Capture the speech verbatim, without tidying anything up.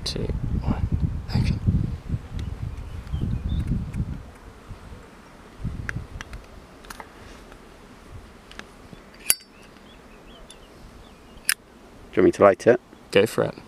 two, one, action. Do you want me to light it? Go for it.